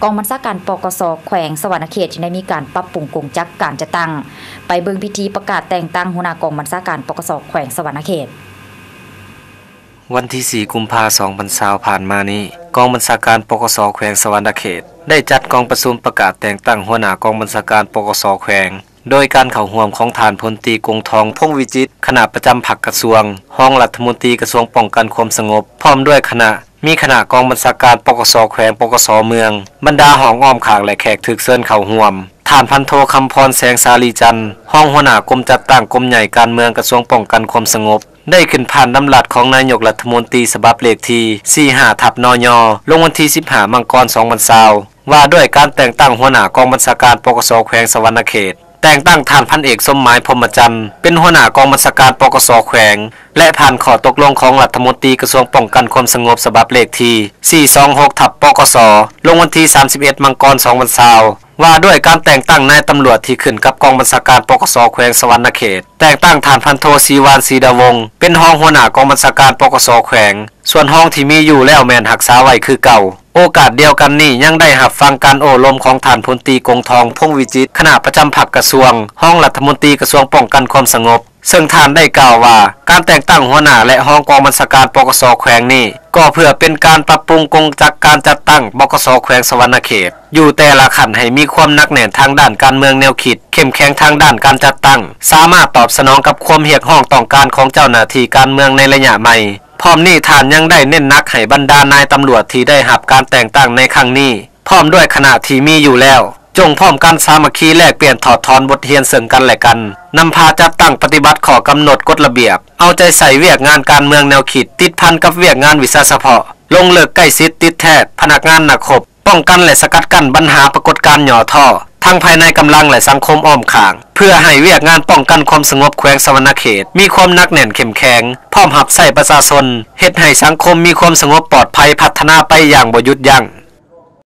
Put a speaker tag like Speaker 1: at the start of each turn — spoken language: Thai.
Speaker 1: องบัญชาการปกส.แขวงสวรรณเขตจึงได้มีการปรับปรุงกงจักการจัดตั้งไปเบิ่งพิธีประกาศแต่งตั้งหัวหน้ากองบัญชาการปกส.แขวงสวรรณเขต
Speaker 2: วันที่4กุมภาพันธ์2020ผ่านมานี้กองบัญชาการปกส.แขวงสวรรณเขตได้จัดกองประชุมประกาศแต่งตั้งหัวหน้ากองบัญชาการปกส.แขวงโดยการเข้าร่วมของฐานพลตรีกงทองพงวิจิตรคณะประจำภาคกระทรวงห้องรัฐมนตรีกระทรวงป้องกันความสงบพร้อมด้วยคณะมีคณะกองบัญชาการปกส.แขวงปกส.เมืองบรรดาห้องอ้อมข้างและแขกถึกเชิญเข้าร่วมฐานพันโทคำพรแสงสาลีจันทร์ห้องหัวหน้ากรมจัดตั้งกรมใหญ่การเมืองกระทรวงป้องกันความสงบได้ขึ้นผ่านดำรัสของนายกรัฐมนตรีฉบับเลขที่45/นย.ลงวันที่15มังกร2020ว่าด้วยการแต่งตั้งหัวหน้ากองบัญชาการปกส.แขวงสวรรณเขตแต่งตั้งท่านพันเอกสมหมายพรหมจันทร์เป็นหัวหน้ากองบัญชาการปกส.แขวงและผ่านข้อตกลงของรัฐมนตรีกระทรวงป้องกันความสงบฉบับเลขที่426/ปกส.ลงวันที่31มังกร2020ว่าด้วยการแต่งตั้งนายตำรวจที่ขึ้นกับกองบัญชาการปกส.แขวงสวรรณเขตแต่งตั้งฐานพันโทศรีวานศรีดาวงศ์เป็นรองหัวหน้ากองบัญชาการปกส.แขวงส่วนห้องที่มีอยู่แล้วแม่นรักษาไว้คือเก่าโอกาสเดียวกันนี้ยังได้รับฟังการโอ้ลมของฐานพลตรีกงทองพงวิจิตรคณะประจำภาคกระทรวงห้องรัฐมนตรีกระทรวงป้องกันความสงบซึ่งท่านได้กล่าวว่าการแต่งตั้งหัวหน้าและห้องกองบัญชาการปกส.แขวงนี้ก็เพื่อเป็นการปรับปรุงกงจักการจัดตั้งปกส.แขวงสวรรณเขตอยู่แต่ละขั้นให้มีความหนักแน่นทางด้านการเมืองแนวคิดเข้มแข็งทางด้านการจัดตั้งสามารถตอบสนองกับความเรียกร้องต้องการของเจ้าหน้าที่การเมืองในระยะใหม่พร้อมนี้ท่านยังได้เน้นหนักให้บรรดานายตำรวจที่ได้รับการแต่งตั้งในครั้งนี้พร้อมด้วยคณะที่มีอยู่แล้วจงพร้อมกันสามัคคีแลกเปลี่ยนถอดถอนบทเรียนซึ่งกันและกันนำพาจัดตั้งปฏิบัติข้อกำหนดกฎระเบียบเอาใจใส่เวียกงานการเมืองแนวคิดติดพันกับเวียกงานวิชาเฉพาะลงเลิกใกล้ชิดติดแทพนักงานหนักขบป้องกันและสกัดกั้นปัญหาปรากฏการณ์หย่อท่อทั้งภายในกำลังและสังคมอ้อมข้างเพื่อให้เวียกงานป้องกันความสงบแขวงสวรรณเขตมีความหนักแน่นเข้มแข็งพร้อมรับใช้ประชาชนเฮ็ดให้สังคมมีความสงบปลอดภัยพัฒนาไปอย่างบ่หยุดยั้ง